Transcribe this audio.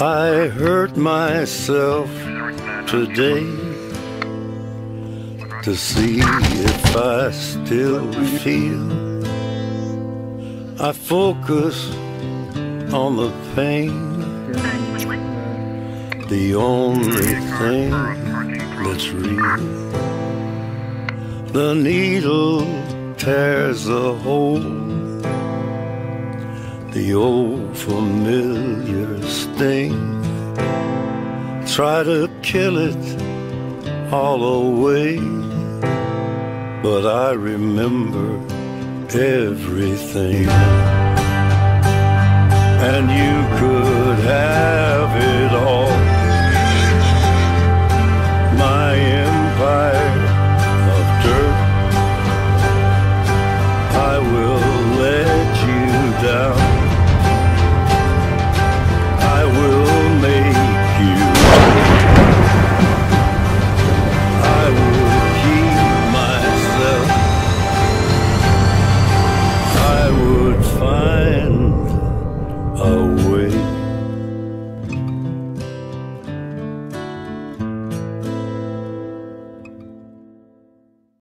I hurt myself today to see if I still feel. I focus on the pain, the only thing that's real. The needle tears a hole, the old familiar sting. Try to kill it all away, but I remember everything. And you could have it all, my empire of dirt. I will